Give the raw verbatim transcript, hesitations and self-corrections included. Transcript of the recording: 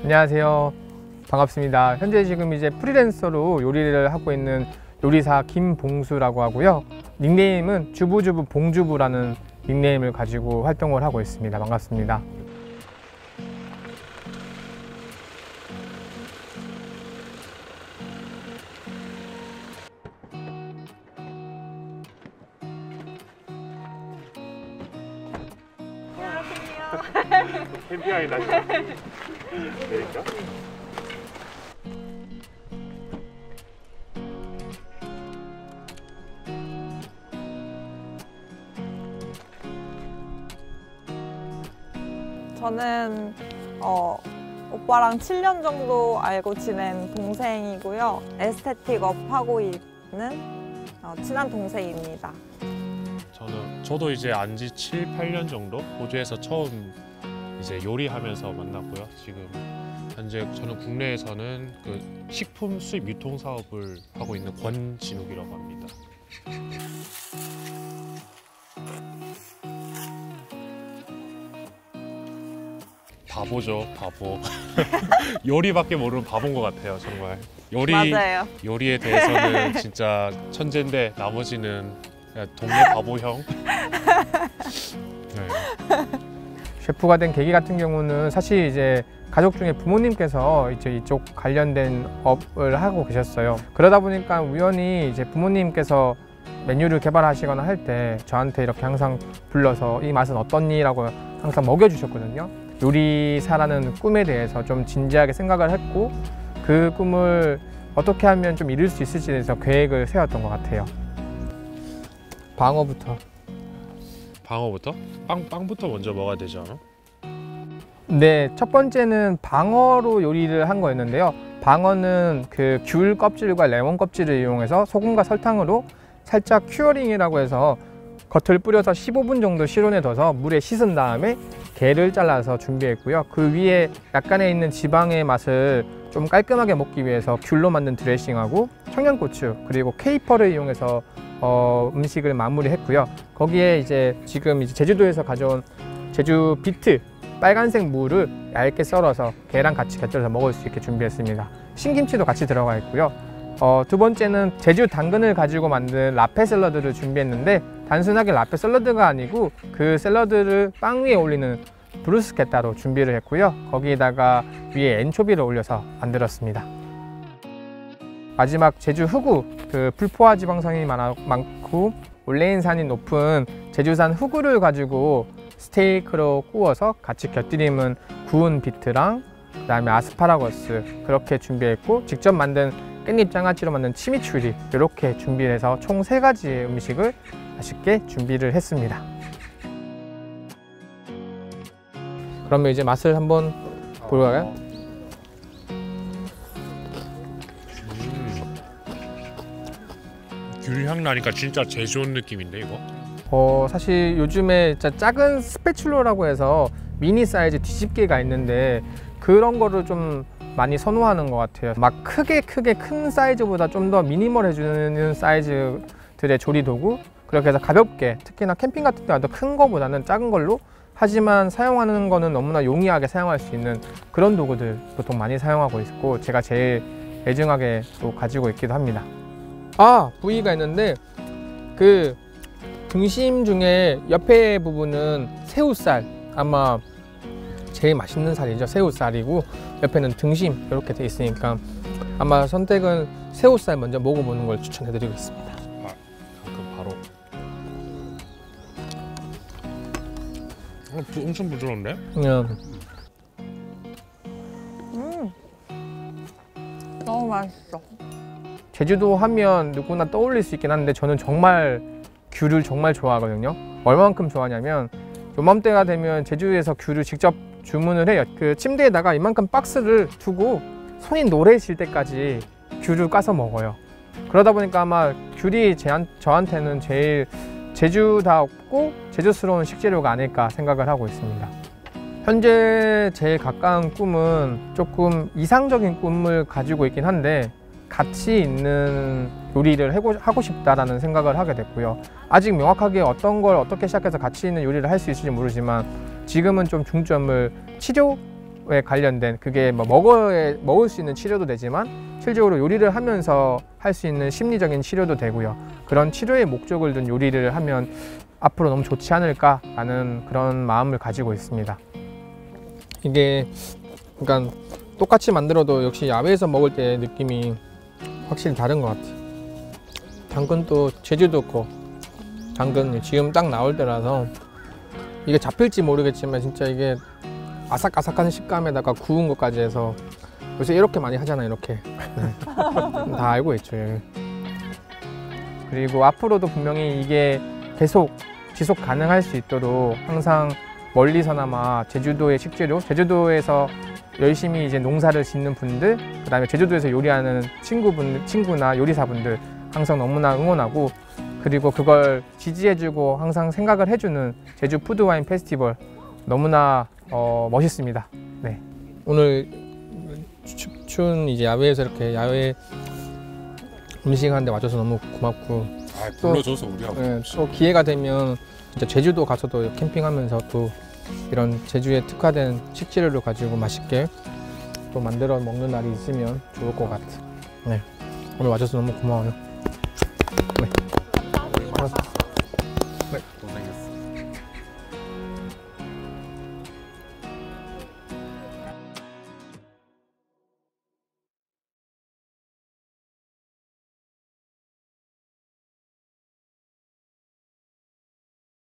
안녕하세요. 반갑습니다. 현재 지금 이제 프리랜서로 요리를 하고 있는 요리사 김봉수라고 하고요. 닉네임은 주부주부 봉주부라는 닉네임을 가지고 활동을 하고 있습니다. 반갑습니다. 캠핑하게 나시죠? 그러니까? 저는 어, 오빠랑 칠 년 정도 알고 지낸 동생이고요. 에스테틱업 하고 있는 어, 친한 동생입니다. 저는 저도 이제 안지 칠, 팔 년 정도 호주에서 처음 이제 요리하면서 만났고요. 지금 현재 저는 국내에서는 그 식품 수입 유통 사업을 하고 있는 권진욱이라고 합니다. 바보죠, 바보. 요리밖에 모르는 바본 것 같아요, 정말. 요리, 맞아요. 요리에 대해서는 진짜 천재인데 나머지는 그냥 동네 바보형. 네. 셰프가 된 계기 같은 경우는 사실 이제 가족 중에 부모님께서 이제 이쪽 관련된 업을 하고 계셨어요. 그러다 보니까 우연히 이제 부모님께서 메뉴를 개발하시거나 할 때 저한테 이렇게 항상 불러서 이 맛은 어떻니? 라고 항상 먹여주셨거든요. 요리사라는 꿈에 대해서 좀 진지하게 생각을 했고 그 꿈을 어떻게 하면 좀 이룰 수 있을지에 대해서 계획을 세웠던 것 같아요. 방어부터. 방어부터? 빵, 빵부터 먼저 먹어야 되지 않아? 네, 첫 번째는 방어로 요리를 한 거였는데요. 방어는 그 귤 껍질과 레몬 껍질을 이용해서 소금과 설탕으로 살짝 큐어링이라고 해서 겉을 뿌려서 십오 분 정도 실온에 둬서 물에 씻은 다음에 게를 잘라서 준비했고요. 그 위에 약간의 있는 지방의 맛을 좀 깔끔하게 먹기 위해서 귤로 만든 드레싱하고 청양고추 그리고 케이퍼를 이용해서 어, 음식을 마무리했고요. 거기에 이제 지금 이제 제주도에서 가져온 제주 비트 빨간색 무를 얇게 썰어서 게랑 같이 곁들여서 먹을 수 있게 준비했습니다. 신김치도 같이 들어가 있고요. 어, 두 번째는 제주 당근을 가지고 만든 라페 샐러드를 준비했는데 단순하게 라페 샐러드가 아니고 그 샐러드를 빵 위에 올리는 브루스케타로 준비를 했고요. 거기에다가 위에 엔초비를 올려서 만들었습니다. 마지막 제주 흑우, 그 불포화 지방산이 많고 올레인산이 높은 제주산 흑우를 가지고 스테이크로 구워서 같이 곁들임은 구운 비트랑 그 다음에 아스파라거스 그렇게 준비했고 직접 만든 깻잎 장아찌로 만든 치미추리 이렇게 준비해서 총 세 가지의 음식을 맛있게 준비를 했습니다. 그러면 이제 맛을 한번 보러 가요? 귤향 나니까 진짜 제주 온 느낌인데 이거? 어, 사실 요즘에 진짜 작은 스패츌러라고 해서 미니 사이즈 뒤집개가 있는데 그런 거를 좀 많이 선호하는 것 같아요. 막 크게 크게 큰 사이즈보다 좀 더 미니멀해주는 사이즈들의 조리 도구 그렇게 해서 가볍게 특히나 캠핑 같은 데 와도 큰 거보다는 작은 걸로 하지만 사용하는 거는 너무나 용이하게 사용할 수 있는 그런 도구들 보통 많이 사용하고 있고 제가 제일 애증하게 또 가지고 있기도 합니다. 아! 부위가 있는데 그 등심 중에 옆에 부분은 새우살 아마 제일 맛있는 살이죠. 새우살이고 옆에는 등심 이렇게 돼 있으니까 아마 선택은 새우살 먼저 먹어보는 걸 추천해 드리고 있습니다. 아, 그럼 바로 어, 부, 엄청 부드러운데? 음. 음, 너무 맛있어. 제주도 하면 누구나 떠올릴 수 있긴 한데 저는 정말 귤을 정말 좋아하거든요. 얼마만큼 좋아하냐면 요맘때가 되면 제주에서 귤을 직접 주문을 해요. 그 침대에다가 이만큼 박스를 두고 손이 노래질 때까지 귤을 까서 먹어요. 그러다 보니까 아마 귤이 제, 저한테는 제일 제주다웠고 제주스러운 식재료가 아닐까 생각을 하고 있습니다. 현재 제일 가까운 꿈은 조금 이상적인 꿈을 가지고 있긴 한데 가치 있는 요리를 하고 싶다라는 생각을 하게 됐고요. 아직 명확하게 어떤 걸 어떻게 시작해서 가치 있는 요리를 할 수 있을지 모르지만 지금은 좀 중점을 치료를 치료에 관련된 그게 뭐 먹어야 먹을 수 있는 치료도 되지만 실질적으로 요리를 하면서 할 수 있는 심리적인 치료도 되고요. 그런 치료의 목적을 둔 요리를 하면 앞으로 너무 좋지 않을까라는 그런 마음을 가지고 있습니다. 이게 그러니까 똑같이 만들어도 역시 야외에서 먹을 때 느낌이 확실히 다른 것 같아요. 당근도 제주도 거 당근 지금 딱 나올 때라서 이게 잡힐지 모르겠지만 진짜 이게 아삭아삭한 식감에다가 구운 것까지 해서 요새 이렇게 많이 하잖아요. 이렇게 네. 다 알고 있죠. 예. 그리고 앞으로도 분명히 이게 계속 지속 가능할 수 있도록 항상 멀리서나마 제주도의 식재료, 제주도에서 열심히 이제 농사를 짓는 분들, 그다음에 제주도에서 요리하는 친구분, 친구나 요리사분들 항상 너무나 응원하고, 그리고 그걸 지지해주고 항상 생각을 해주는 제주 푸드와인 페스티벌 너무나 어, 멋있습니다. 네. 오늘 추운 이제 야외에서 이렇게 야외 음식하는데 와줘서 너무 고맙고, 아, 불러줘서 우리하고 네, 또 기회가 되면 진짜 제주도 가서도 캠핑하면서 또 이런 제주에 특화된 식재료를 가지고 맛있게 또 만들어 먹는 날이 있으면 좋을 것 같아. 네. 오늘 와줘서 너무 고마워요. 네. 감사합니다. 네. 고생했습니다.